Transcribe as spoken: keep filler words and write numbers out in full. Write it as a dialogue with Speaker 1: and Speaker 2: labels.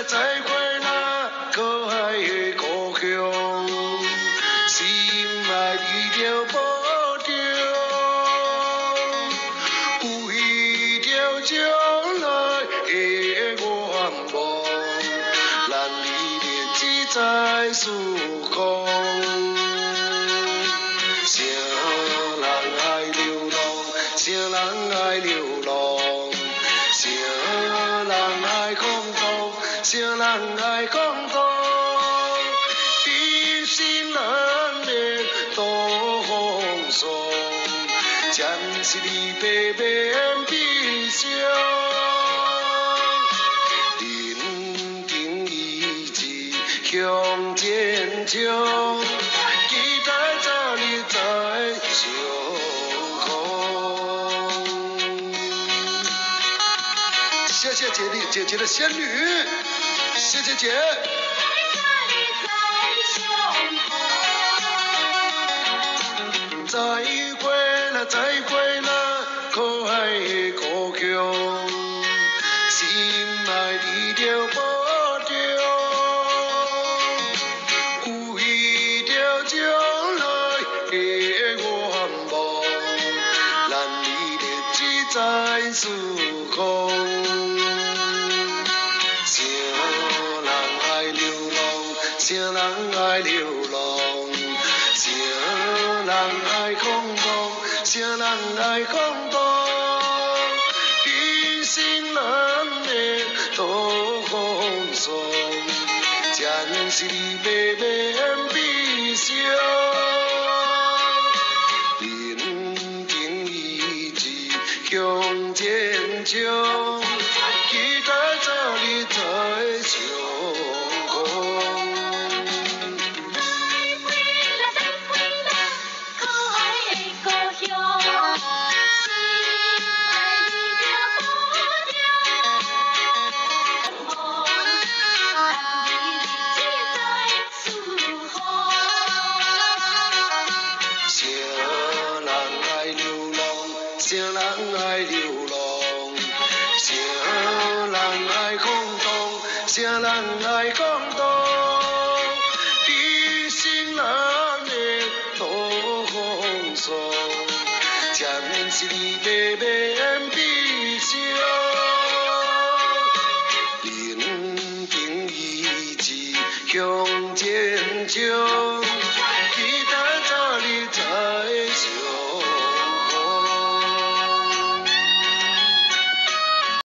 Speaker 1: 再会那可爱的故乡，心爱你着保重，为着将来的愿望，咱离别只在思空。啥人爱流浪，啥人爱流浪，啥人爱空洞，啥人爱空洞。一心人面多风霜，暂时离别免悲伤。人情意志向前冲。期待早日再相逢。谢谢姐姐姐姐的仙女，谢谢姐。再会了，再会了，可爱的故乡，心爱你着保重。为着将来的愿望，咱离别只在思空。啥人爱流浪，啥人爱流浪，啥人爱空洞，啥人爱空洞。一心人面多风霜，暂时离别免悲伤。人情意志向前冲，期待早日再相逢。啥人爱流浪，啥人爱空洞，啥人爱空洞。一心人面多风霜，暂时离别免悲伤。人情意志向前冲。